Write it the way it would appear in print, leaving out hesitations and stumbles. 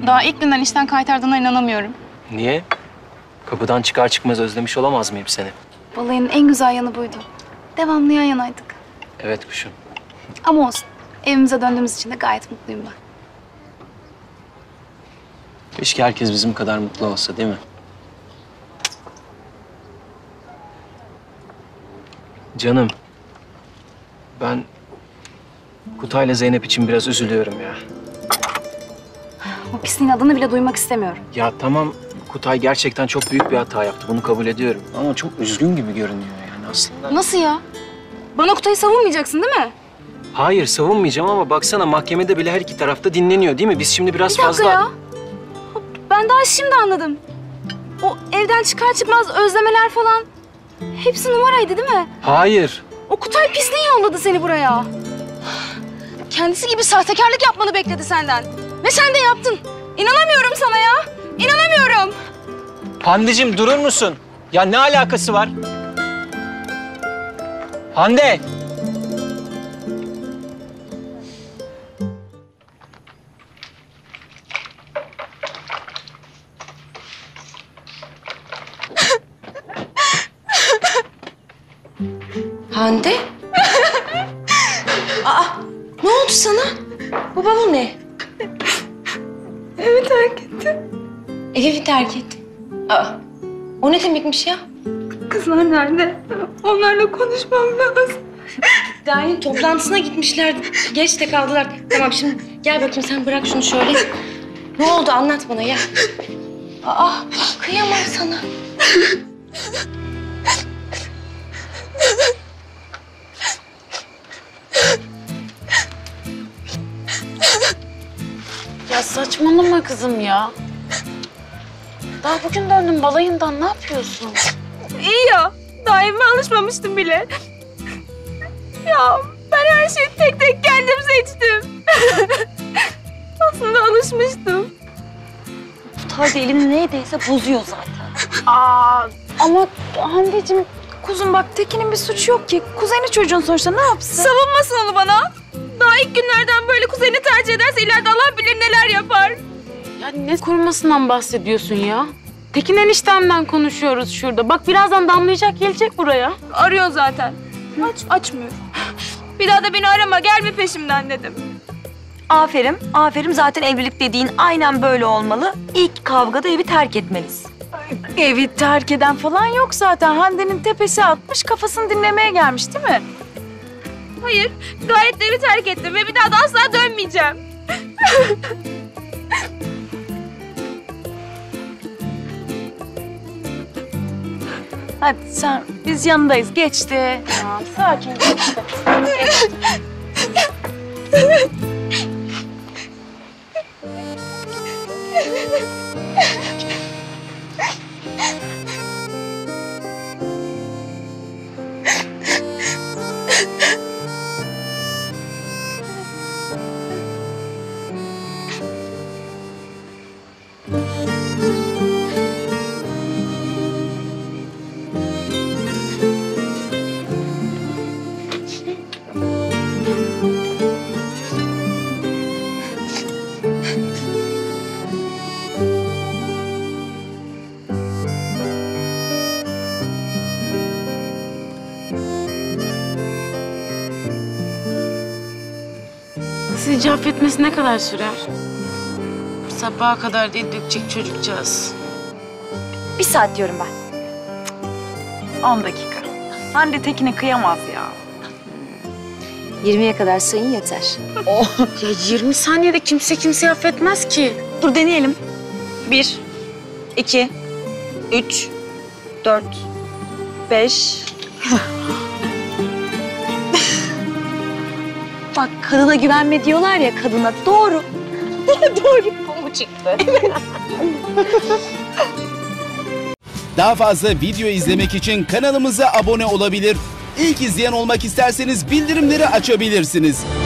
Daha ilk günden işten kaytardığına inanamıyorum. Niye? Kapıdan çıkar çıkmaz özlemiş olamaz mıyım seni? Balayının en güzel yanı buydu. Devamlı yan yanaydık. Evet kuşum. Ama olsun. Evimize döndüğümüz için de gayet mutluyum ben. Keşke herkes bizim kadar mutlu olsa değil mi? Canım. Ben Kutay'la Zeynep için biraz üzülüyorum ya. O pisliğin adını bile duymak istemiyorum. Ya tamam, Kutay gerçekten çok büyük bir hata yaptı. Bunu kabul ediyorum. Ama çok üzgün gibi görünüyor yani aslında. Nasıl ya? Bana Kutay'ı savunmayacaksın değil mi? Hayır, savunmayacağım ama baksana mahkemede bile her iki tarafta dinleniyor değil mi? Biz şimdi biraz Bir dakika fazla... ya. Ben daha şimdi anladım. O evden çıkar çıkmaz özlemeler falan. Hepsi numaraydı değil mi? Hayır. O Kutay pisliği yolladı seni buraya. Kendisi gibi sahtekarlık yapmanı bekledi senden. Ve sen de yaptın. İnanamıyorum sana ya. İnanamıyorum. Hande'cim durur musun? Ya ne alakası var? Hande! Hande? Aa, ne oldu sana? Bu bavul ne? Evi terk etti. Evi mi terk etti? Aa, o ne demekmiş ya? Kızlar nerede? Onlarla konuşmam lazım. Daha yeni toplantısına gitmişlerdi. Geç de kaldılar. Tamam şimdi gel bakayım sen bırak şunu şöyle. Ne oldu anlat bana ya. Aa, kıyamam sana. Ya saçmalama kızım ya. Daha bugün döndüm balayından, ne yapıyorsun? İyi ya. Daha evime alışmamıştım bile. Ya ben her şeyi tek tek kendim seçtim. Aslında alışmıştım. Kutay da elini neydeyse bozuyor zaten. Aa, ama Hande'cim, kuzum bak Tekin'in bir suçu yok ki. Kuzeni çocuğun sonuçta, ne yapsın? Savunmasın onu bana. Daha ilk günlerden böyle kuzeni tercih ederse ileride Allah bilir neler yapar. Ya ne korumasından bahsediyorsun ya? Tekin eniştemden konuşuyoruz şurada. Bak birazdan damlayacak, gelecek buraya. Arıyor zaten. Açmıyor. Bir daha da beni arama, gelme peşimden dedim. Aferin, aferin. Zaten evlilik dediğin aynen böyle olmalı. İlk kavgada evi terk etmeliyiz. Evi terk eden falan yok zaten. Hande'nin tepesi atmış, kafasını dinlemeye gelmiş değil mi? Hayır, gayet de evi terk ettim ve bir daha da asla dönmeyeceğim. Hadi sen, biz yanındayız. Geçti. Tamam, sakin geçti. Sizce affetmesi ne kadar sürer? Sabaha kadar değil, dökecek çocukcağız. 1 saat diyorum ben. 10 dakika. Hande Tekin'e kıyamaz ya. 20'ye kadar sayın yeter. Ya 20 saniyede kimse kimseyi affetmez ki. Dur deneyelim. 1, 2, 3, 4, 5. Bak kadına güvenme diyorlar ya kadına. Doğru. Doğru. Bu çıktı. Daha fazla video izlemek için kanalımıza abone olabilir. İlk izleyen olmak isterseniz bildirimleri açabilirsiniz.